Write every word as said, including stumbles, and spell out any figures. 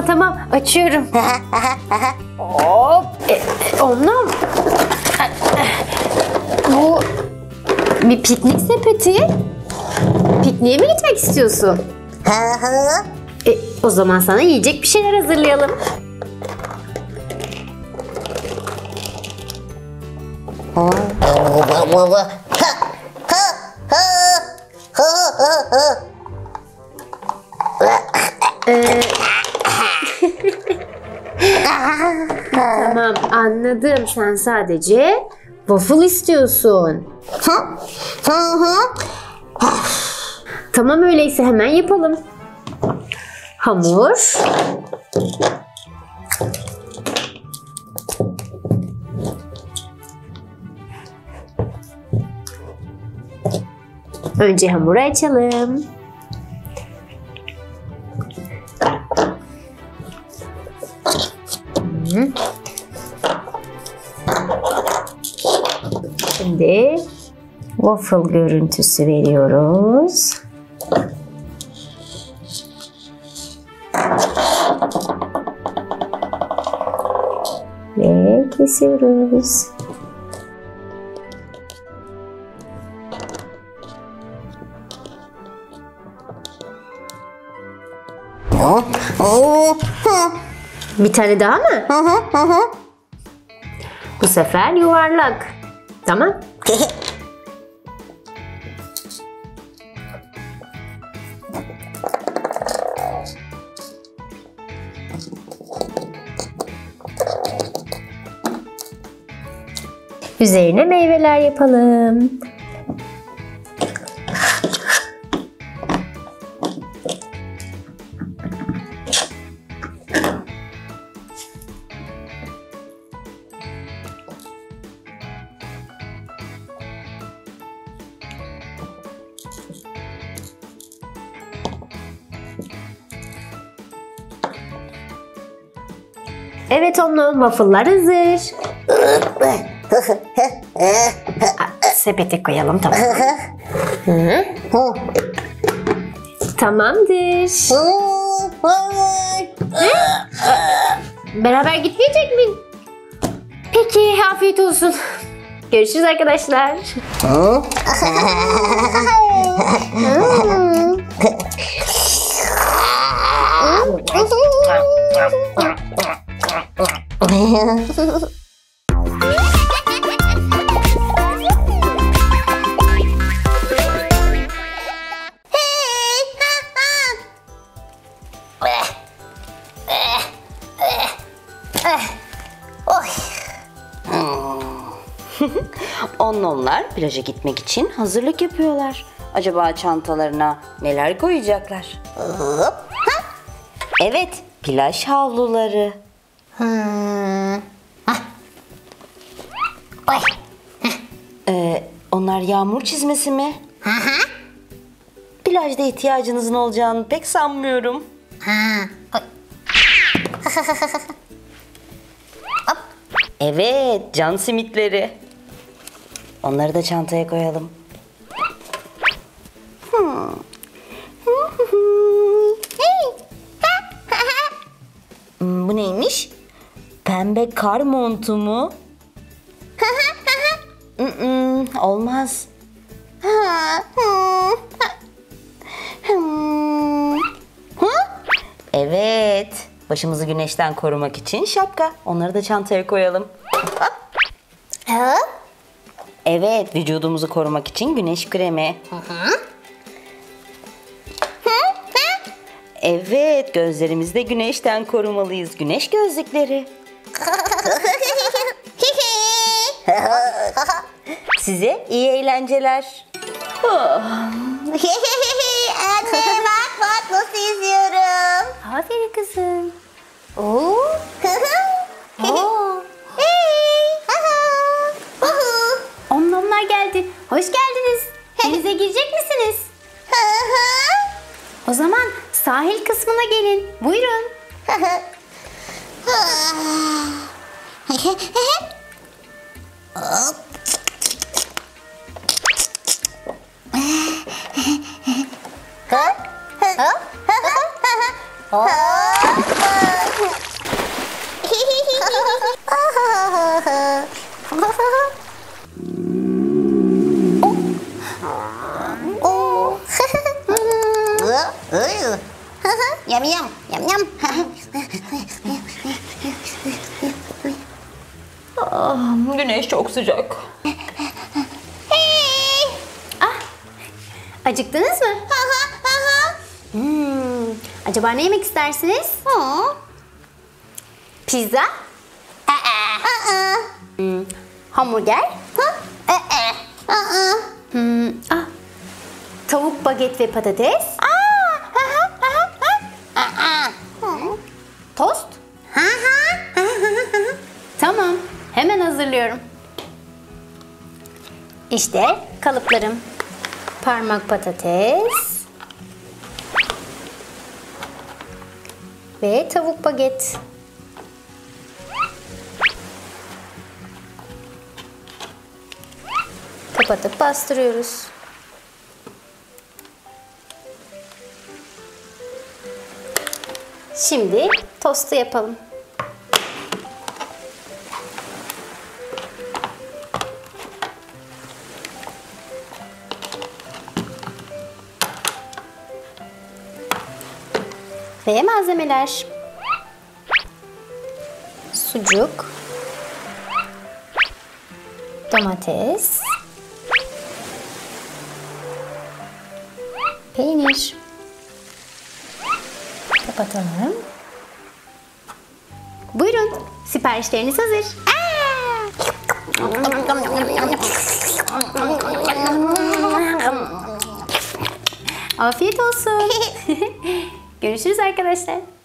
Tamam tamam, açıyorum. Hop. E, Omnum. Bu bir piknik sepeti. Pikniğe mi gitmek istiyorsun? E, o zaman sana yiyecek bir şeyler hazırlayalım. Ee, tamam, anladım. Sen sadece waffle istiyorsun. Tamam, öyleyse hemen yapalım. Hamur. Önce hamuru açalım. Şimdi waffle görüntüsü veriyoruz. Ve kesiyoruz. Bir tane daha mı? Bu sefer yuvarlak. Tamam. Üzerine meyveler yapalım. Evet Omnum, waffle'lar hazır. Sepete koyalım, tamam. Hı. Tamamdır. Beraber gitmeyecek mi? Peki, afiyet olsun. Görüşürüz arkadaşlar. Onlar plaja gitmek için hazırlık yapıyorlar. Acaba çantalarına neler koyacaklar? Evet, plaj havluları. Ee, onlar yağmur çizmesi mi? Plajda ihtiyacınızın olacağını pek sanmıyorum. Evet, can simitleri. Onları da çantaya koyalım. Hmm. Hmm, bu neymiş? Pembe kar montu mu? Mm-mm, olmaz. Evet, başımızı güneşten korumak için şapka. Onları da çantaya koyalım. Evet, vücudumuzu korumak için güneş kremi. Evet, gözlerimizi de güneşten korumalıyız. Güneş gözlükleri. Size iyi eğlenceler. Anne bak bak nasıl yüzüyorum. Aferin kızım. Oo. Oo. Omnomlar geldi. Hoş geldiniz. Denize girecek misiniz? O zaman sahil kısmına gelin. Buyurun. Hop. Oo. Yam yam yam yam. Ah, güneş çok sıcak. Hey. Acıktınız mı? Hmm, acaba ne yemek istersiniz? Pizza? Hmm, hamburger? Hmm, ah, tavuk baget ve patates? Tost? Tamam, hemen hazırlıyorum. İşte kalıplarım. Parmak patates ve tavuk baget. Kapatıp bastırıyoruz. Şimdi tostu yapalım. Ve malzemeler: sucuk, domates, peynir. Kapatalım. Buyurun, siparişleriniz hazır. Afiyet olsun. Görüşürüz arkadaşlar.